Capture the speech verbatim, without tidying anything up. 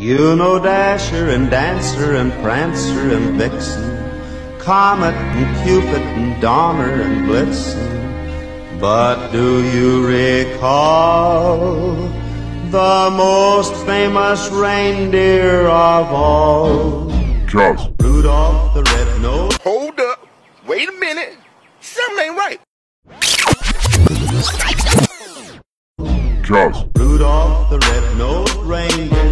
You know Dasher and Dancer and Prancer and Vixen, Comet and Cupid and Donner and Blitzen. But do you recall the most famous reindeer of all? Charles. Rudolph the red-nosed. Hold up. Wait a minute. Something ain't right. Charles. Rudolph the red-nosed reindeer